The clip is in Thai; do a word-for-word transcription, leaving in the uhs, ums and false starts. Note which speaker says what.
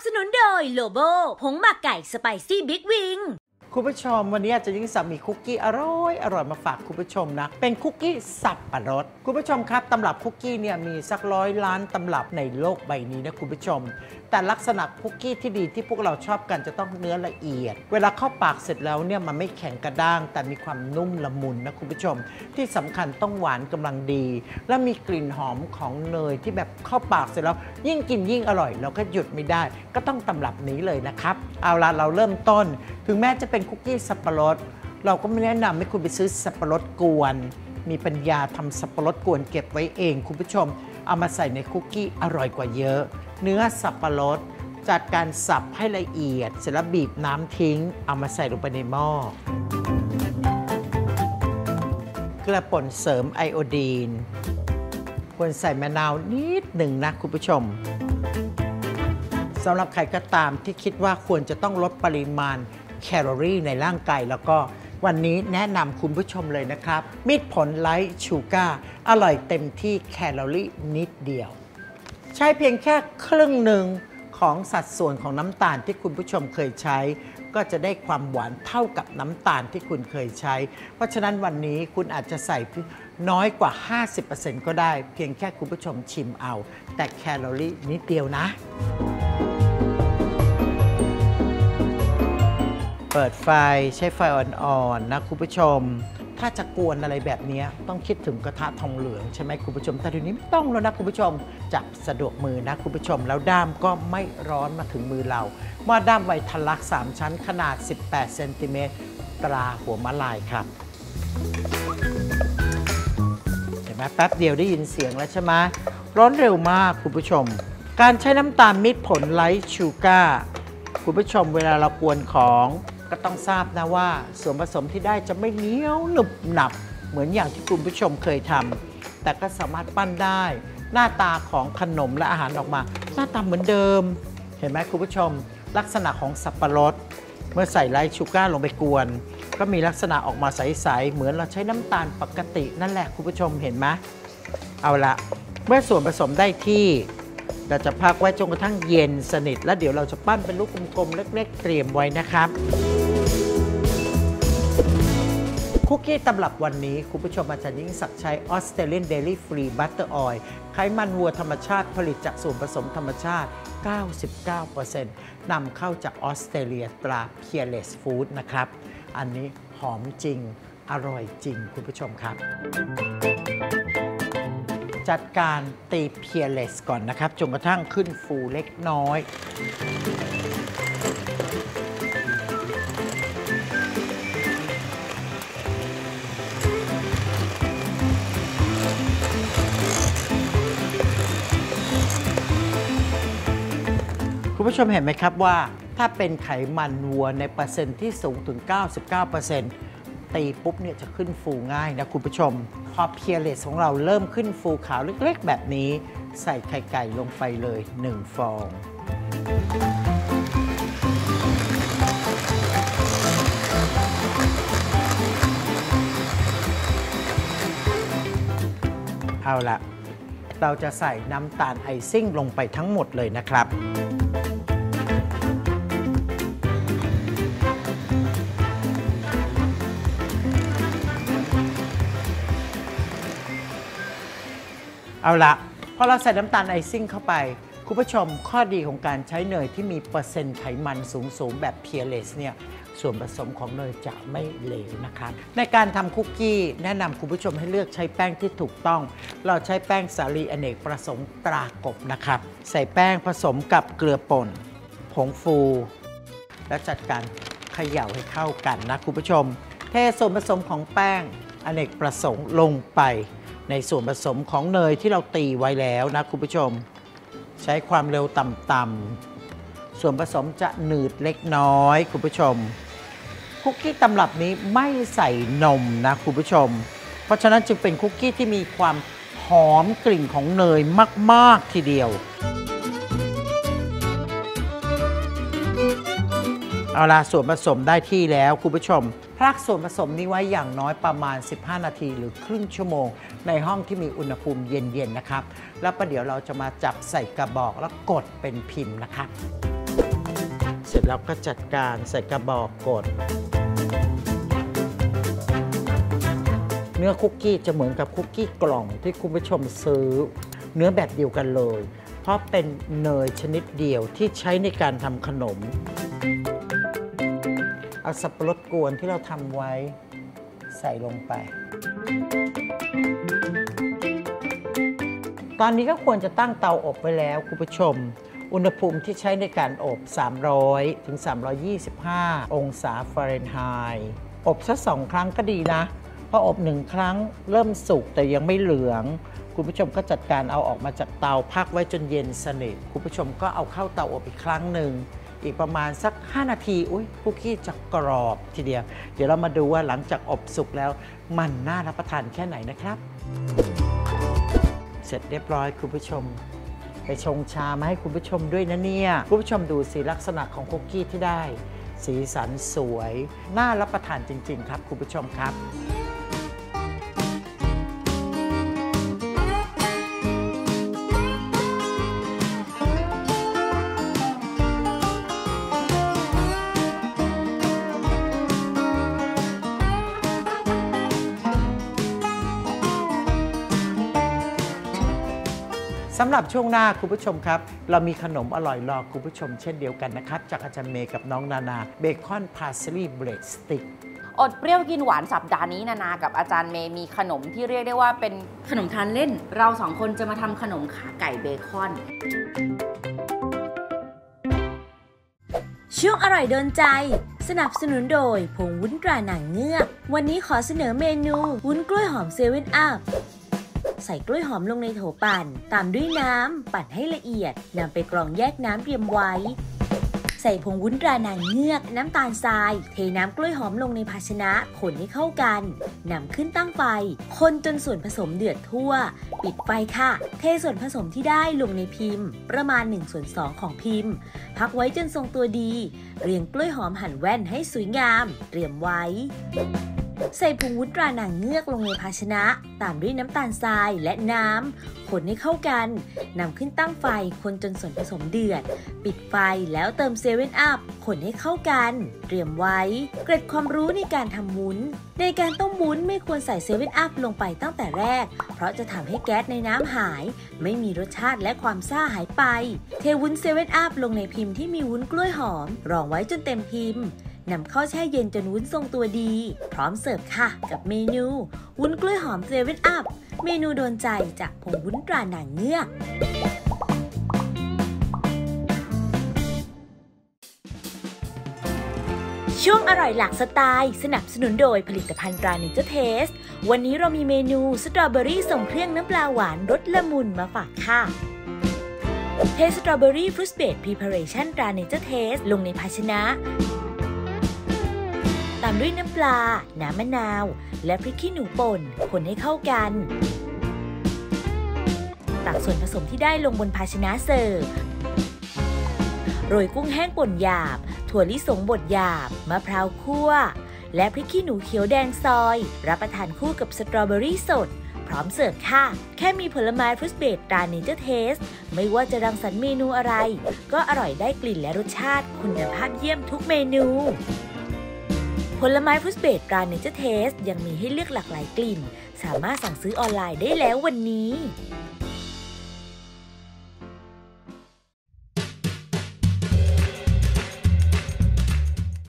Speaker 1: สนุนโดยโลโบผงหมักไก่สไปซี่บิ๊กวิง
Speaker 2: คุณผู้ชมวันนี้อาจารย์ยิ่งศักดิ์มีคุกกี้อร่อยอร่อยมาฝากคุณผู้ชมนะเป็นคุกกี้สับปะรดคุณผู้ชมครับตำรับคุกกี้เนี่ยมีสักร้อยล้านตำรับในโลกใบนี้นะคุณผู้ชมแต่ลักษณะคุกกี้ที่ดีที่พวกเราชอบกันจะต้องเนื้อละเอียดเวลาเข้าปากเสร็จแล้วเนี่ยมันไม่แข็งกระด้างแต่มีความนุ่มละมุนนะคุณผู้ชมที่สำคัญต้องหวานกำลังดีและมีกลิ่นหอมของเนยที่แบบเข้าปากเสร็จแล้วยิ่งกินยิ่งอร่อยเราก็หยุดไม่ได้ก็ต้องตำรับนี้เลยนะครับเอาละเราเริ่มต้นถึงแม้จะเป็นคุกกี้สับปะรดเราก็ไม่แนะนำให้คุณไปซื้อสับปะรดกวนมีปัญญาทำสับปะรดกวนเก็บไว้เองคุณผู้ชมเอามาใส่ในคุกกี้อร่อยกว่าเยอะเนื้อสับปะรดจัดการสับให้ละเอียดเสร็จแล้วบีบน้ำทิ้งเอามาใส่ลงไปในหม้อเกลือป่นเสริมไอโอดีนควรใส่มะนาวนิดหนึ่งนะคุณผู้ชมสำหรับใครก็ตามที่คิดว่าควรจะต้องลดปริมาณแคลอรี่ในร่างกายแล้วก็วันนี้แนะนำคุณผู้ชมเลยนะครับมีดผลไลท์ชูการ์อร่อยเต็มที่แคลอรี่นิดเดียวใช้เพียงแค่ครึ่งหนึ่งของสัดส่วนของน้ำตาลที่คุณผู้ชมเคยใช้ก็จะได้ความหวานเท่ากับน้ำตาลที่คุณเคยใช้เพราะฉะนั้นวันนี้คุณอาจจะใส่น้อยกว่า ห้าสิบเปอร์เซ็นต์ ก็ได้เพียงแค่คุณผู้ชมชิมเอาแต่แคลอรี่นิดเดียวนะเปิดไฟใช้ไฟอ่อนๆนะคุณผู้ชมถ้าจะกวนอะไรแบบนี้ต้องคิดถึงกระทะทองเหลืองใช่ไหมคุณผู้ชมแต่เดี๋ยวนี้ไม่ต้องแล้วนะคุณผู้ชมจับสะดวกมือนะคุณผู้ชมแล้วด้ามก็ไม่ร้อนมาถึงมือเราหม้อด้ามไวทะลักสามชั้นขนาดสิบแปดเซนติเมตรตราหัวมะลายครับเห็นไหมแป๊บเดียวได้ยินเสียงแล้วใช่ไหมร้อนเร็วมากคุณผู้ชมการใช้น้ำตาลมิตรผลไลท์ชูการ์คุณผู้ชมเวลาเรากวนของก็ต้องทราบนะว่าส่วนผสมที่ได้จะไม่เหนียวหนึบหนับเหมือนอย่างที่คุณผู้ชมเคยทำแต่ก็สามารถปั้นได้หน้าตาของขนมและอาหารออกมาหน้าตาเหมือนเดิมเห็นไหมคุณผู้ชมลักษณะของสับปะรดเมื่อใส่ไลท์ชูการ์ลงไปกวนก็มีลักษณะออกมาใสๆเหมือนเราใช้น้ำตาลปกตินั่นแหละคุณผู้ชมเห็นไหมเอาละเมื่อส่วนผสมได้ที่เราจะพักไว้จนกระทั่งเย็นสนิทแล้วเดี๋ยวเราจะปั้นเป็นลูกกลมๆเล็กๆเตรียมไว้นะครับคุกกี้ตำรับวันนี้คุณผู้ชมอาจารย์ยิ่งศักดิ์ใช้ Australian Dairy Free Butter Oil ไขมันวัวธรรมชาติผลิตจากส่วนผสมธรรมชาติ เก้าสิบเก้าเปอร์เซ็นต์ นำเข้าจากออสเตรเลียตรา Peerless Food นะครับอันนี้หอมจริงอร่อยจริงคุณผู้ชมครับจัดการตี Peerless ก่อนนะครับจนกระทั่งขึ้นฟูเล็กน้อยคุณผู้ชมเห็นไหมครับว่าถ้าเป็นไขมันวัวในเปอร์เซ็นต์ที่สูงถึง เก้าสิบเก้าเปอร์เซ็นต์ ตีปุ๊บเนี่ยจะขึ้นฟูง่ายนะคุณผู้ชมพอ Peerless ของเราเริ่มขึ้นฟูขาวเล็กๆแบบนี้ใส่ไข่ไก่ลงไปเลยหนึ่งฟองเอาละเราจะใส่น้ำตาลไอซิ่งลงไปทั้งหมดเลยนะครับเอาละพอเราใส่น้ำตาลไอซิ่งเข้าไปคุณผู้ชมข้อดีของการใช้เนยที่มีเปอร์เซ็นต์ไขมันสูงๆแบบ Peerless เนี่ยส่วนผสมของเนยจะไม่เหลวนะครับในการทำคุกกี้แนะนำคุณผู้ชมให้เลือกใช้แป้งที่ถูกต้องเราใช้แป้งสาลีอเนกประสงค์ตรากบนะครับใส่แป้งผสมกับเกลือป่นผงฟูแล้วจัดการเขย่าให้เข้ากันนะคุณผู้ชมเทส่วนผสมของแป้งอเนกประสงค์ลงไปในส่วนผสมของเนยที่เราตีไว้แล้วนะคุณผู้ชมใช้ความเร็วต่ำๆส่วนผสมจะหนืดเล็กน้อยคุณผู้ชมคุกกี้ตำรับนี้ไม่ใส่นมนะคุณผู้ชมเพราะฉะนั้นจึงเป็นคุกกี้ที่มีความหอมกลิ่นของเนยมากๆทีเดียวเอาล่ะส่วนผสมได้ที่แล้วคุณผู้ชมพักส่วนผสมนี้ไว้อย่างน้อยประมาณสิบห้านาทีหรือครึ่งชั่วโมงในห้องที่มีอุณหภูมิเย็นๆนะครับแล้วประเดี๋ยวเราจะมาจับใส่กระบอกแล้วกดเป็นพิมพ์นะครับสร็จแล้วก็จัดการใส่กระบอกกดเนื้อคุกกี้จะเหมือนกับคุกกี้กล่องที่คุณผู้ชมซื้อเนื้อแบบเดียวกันเลยเพราะเป็นเนยชนิดเดียวที่ใช้ในการทำขนมเอาสับปะรดกวนที่เราทำไว้ใส่ลงไปตอนนี้ก็ควรจะตั้งเตาอบไว้แล้วคุณผู้ชมอุณหภูมิที่ใช้ในการอบสามร้อยถึงสามร้อยยี่สิบห้าองศาฟาเรนไฮต์อบสักสองครั้งก็ดีนะพออบหนึ่งครั้งเริ่มสุกแต่ยังไม่เหลืองคุณผู้ชมก็จัดการเอาออกมาจากเตาพักไว้จนเย็นสนิทคุณผู้ชมก็เอาเข้าเตาอบอีกครั้งหนึ่งอีกประมาณสักห้านาทีอุ้ยคุกกี้จะกรอบทีเดียวเดี๋ยวเรามาดูว่าหลังจากอบสุกแล้วมันน่ารับประทานแค่ไหนนะครับเสร็จเรียบร้อยคุณผู้ชมไปชงชามาให้คุณผู้ชมด้วยนะเนี่ยคุณผู้ชมดูสีลักษณะของคุกกี้ที่ได้สีสันสวยน่ารับประทานจริงๆครับคุณผู้ชมครับสำหรับช่วงหน้าคุณผู้ชมครับเรามีขนมอร่อยรอคุณผู้ชมเช่นเดียวกันนะครับจากอาจารย์เมย์กับน้องนานาเบคอนพาสลีย์เบรดสติ๊ก
Speaker 3: อดเปรี้ยวกินหวานสัปดาห์นี้นานากับอาจารย์เมย์มีขนมที่เรียกได้ว่าเป็นขนมทานเล่นเราสองคนจะมาทำขนมขาไก่เบคอน
Speaker 1: ช่วงอร่อยโดนใจสนับสนุนโดยผงวุ้นตราหนังเงือกวันนี้ขอเสนอเมนูวุ้นกล้วยหอมเซเว่นอัพใส่กล้วยหอมลงในโถปั่นตามด้วยน้ำปั่นให้ละเอียดนำไปกรองแยกน้ำเตรียมไว้ใส่ผงวุ้นตราหนังเงือกน้ำตาลทรายเทน้ำกล้วยหอมลงในภาชนะคนให้เข้ากันนำขึ้นตั้งไฟคนจนส่วนผสมเดือดทั่วปิดไฟค่ะเทส่วนผสมที่ได้ลงในพิมพ์ประมาณหนึ่งส่วนสองของพิมพ์พักไว้จนทรงตัวดีเรียงกล้วยหอมหั่นแว่นให้สวยงามเตรียมไว้ใส่ผงวุ้นตราหนังเงือกลงในภาชนะตามด้วยน้ำตาลทรายและน้ำคนให้เข้ากันนำขึ้นตั้งไฟคนจนส่วนผสมเดือดปิดไฟแล้วเติมเซเว่นอัพคนให้เข้ากันเตรียมไว้เกร็ดความรู้ในการทำวุ้นในการต้มวุ้นไม่ควรใส่เซเว่นอัพลงไปตั้งแต่แรกเพราะจะทำให้แก๊สในน้ำหายไม่มีรสชาติและความซ่าหายไปเทวุ้นเซเว่นอัพลงในพิมพ์ที่มีวุ้นกล้วยหอมรองไว้จนเต็มพิมพ์นำเข้าแช่เย็นจนวุ้นทรงตัวดีพร้อมเสิร์ฟค่ะกับเมนูวุ้นกล้วยหอมเซเว่นอัพเมนูโดนใจจากผงวุ้นตราหนังเงือกช่วงอร่อยหลากสไตล์สนับสนุนโดยผลิตภัณฑ์ตราเนเจอร์เทสวันนี้เรามีเมนูสตรอเบอรี่ส่งเครื่องน้ำปลาหวานรสละมุนมาฝากค่ะเทสตรอเบอรี่ฟรุตเบรดพรีพาเรชั่นตราเนเจอร์เทสลงในภาชนะตามด้วยน้ำปลาน้ำมะนาวและพริกขี้หนูป่นคนให้เข้ากันตักส่วนผสมที่ได้ลงบนภาชนะเสิร์ฟโรยกุ้งแห้งป่นหยาบถั่วลิสงบดหยาบมะพร้าวคั่วและพริกขี้หนูเขียวแดงซอยรับประทานคู่กับสตรอเบอรี่สดพร้อมเสิร์ฟค่ะแค่มีผลไม้ฟรุตเบรดตราเนเจอร์เทสไม่ว่าจะรังสรรค์เมนูอะไรก็อร่อยได้กลิ่นและรสชาติคุณภาพเยี่ยมทุกเมนูผลไม้ฟรุตเบรดตราเนเจอร์เทสยังมีให้เลือกหลากหลายกลิ่นสามารถสั่งซื้อออนไลน์ได้แล้ววันนี้